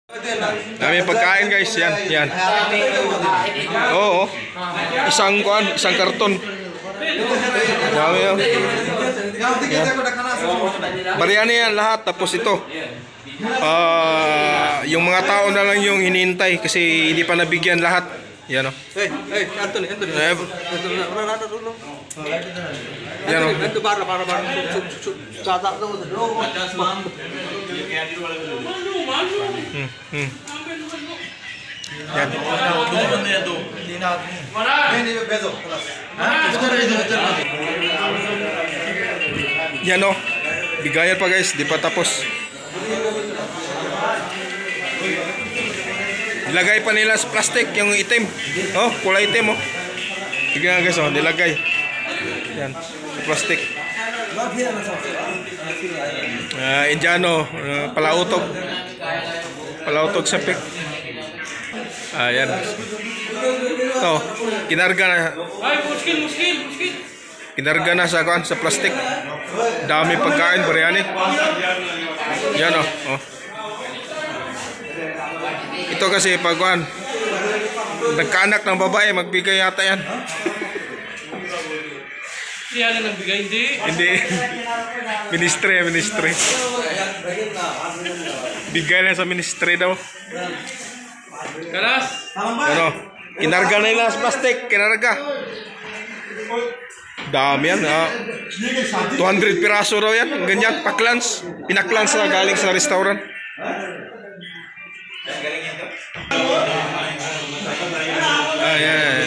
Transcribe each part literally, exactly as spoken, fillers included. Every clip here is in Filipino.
Dami pagkain guys, yan, yan. Oo, oh, isang kuan, isang karton. Dami yan. Yan. Biryani yan lahat, tapos ito. Uh, yung mga tao na lang yung hinihintay kasi hindi pa nabigyan lahat. Yan o. Hey, hey, Anthony, Anthony. Yan o. Ito para, para, para. Sata daw. Hmm, hmm. Yan. Yan o. Bigayan pa guys, di pa tapos. Dilagay pa nila sa plastic yung itim. Oh, kulay itim oh. Tignan guys oh, dilagay. Yan, sa plastic. Ah, uh, Indiano, uh, palautog. Palautog sa pik. Ah, yan. Ito, kinarga na. Ay, muskin, muskin, muskin. Kinarga na sa kuan, sa plastic. Dami pagkain, biryani. Yan oh, oh. Ito kasi pagkuhan, nagkaanak ng babae, magbigay yata yan. Hindi yan ang bigay, hindi. Hindi. Ministry, ministry. Bigay na sa ministry daw. Karas. Ano? Kinarga na nila sa plastic, kinarga. Dami yan. Ah. two hundred piraso raw yan. Ganyan, paklans. Pinaklans na galing sa restaurant. Ah, yan.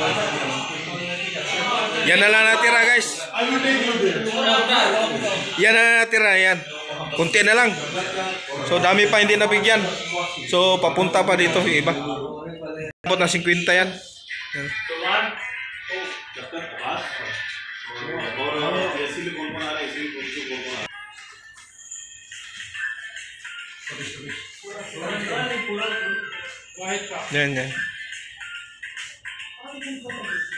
Yan na lang natira guys. Yan na natira yan. Kunti na lang. So dami pa hindi nabigyan. So papunta pa dito yung iba. Abot na fifty yan. Yan. Yan yan.